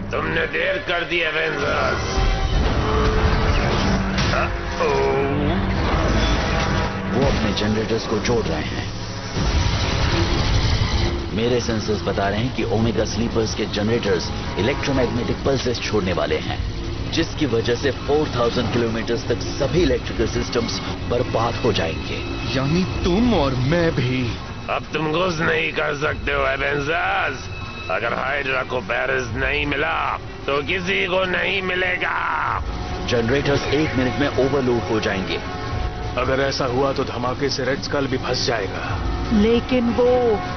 तुमने देर कर दी एवेंजर्स। वो अपने जनरेटर्स को जोड़ रहे हैं। मेरे सेंसर्स बता रहे हैं कि ओमेगा स्लीपर्स के जनरेटर्स इलेक्ट्रोमैग्नेटिक पल्सेस छोड़ने वाले हैं, जिसकी वजह से 4000 किलोमीटर तक सभी इलेक्ट्रिकल सिस्टम्स बर्बाद हो जाएंगे। यानी तुम और मैं भी। अब तुम कुछ नहीं कर सकते हो एवेंजर्स। अगर हाइड्रा को पेरिस नहीं मिला तो किसी को नहीं मिलेगा। जनरेटर्स 1 मिनट में ओवरलोड हो जाएंगे। अगर ऐसा हुआ तो धमाके से रेड स्कल भी फंस जाएगा। लेकिन वो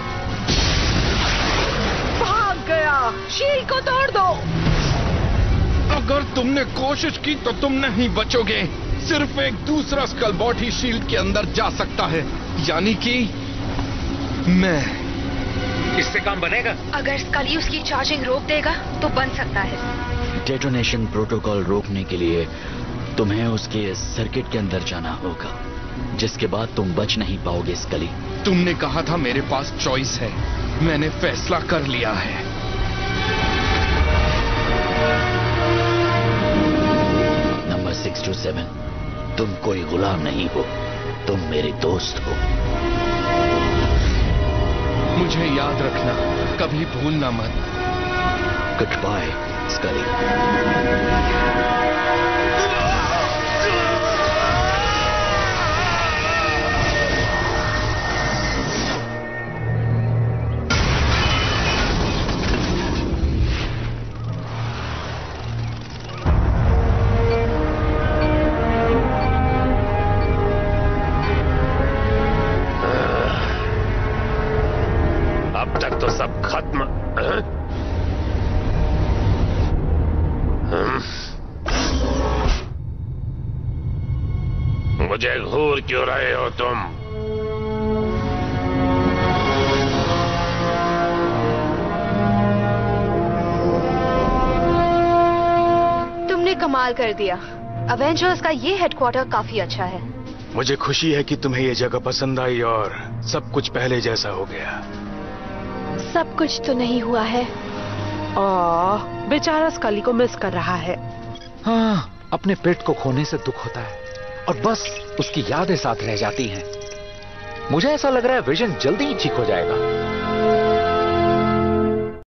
भाग गया। शील्ड को तोड़ दो। अगर तुमने कोशिश की तो तुम नहीं बचोगे। सिर्फ एक दूसरा स्कल बॉट ही शील्ड के अंदर जा सकता है, यानी कि मैं। इससे काम बनेगा? अगर स्कली उसकी चार्जिंग रोक देगा तो बन सकता है। डेटोनेशन प्रोटोकॉल रोकने के लिए तुम्हें उसके सर्किट के अंदर जाना होगा, जिसके बाद तुम बच नहीं पाओगे स्कली। तुमने कहा था मेरे पास चॉइस है। मैंने फैसला कर लिया है। नंबर 627, तुम कोई गुलाम नहीं हो, तुम मेरे दोस्त हो। मुझे याद रखना, कभी भूलना मत। गुड बाय स्कली। अब तक तो सब खत्म। मुझे घूर क्यों रहे हो तुम? तुमने कमाल कर दिया। अवेंजर्स का ये हेडक्वार्टर काफी अच्छा है। मुझे खुशी है कि तुम्हें ये जगह पसंद आई और सब कुछ पहले जैसा हो गया। सब कुछ तो नहीं हुआ है। बेचारा स्कली को मिस कर रहा है। हाँ, अपने पेट को खोने से दुख होता है और बस उसकी यादें साथ रह जाती हैं। मुझे ऐसा लग रहा है विजन जल्दी ही ठीक हो जाएगा।